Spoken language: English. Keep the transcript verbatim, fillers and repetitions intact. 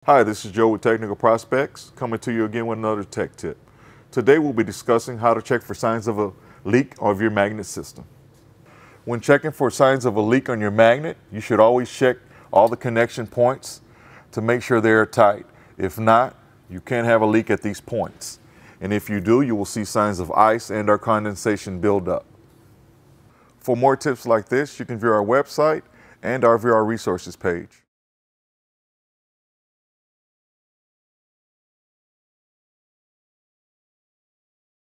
Hi, this is Joe with Technical Prospects, coming to you again with another tech tip. Today we'll be discussing how to check for signs of a leak of your magnet system. When checking for signs of a leak on your magnet, you should always check all the connection points to make sure they're tight. If not, you can have a leak at these points. And if you do, you will see signs of ice and or condensation build up. For more tips like this, you can view our website and our view our resources page.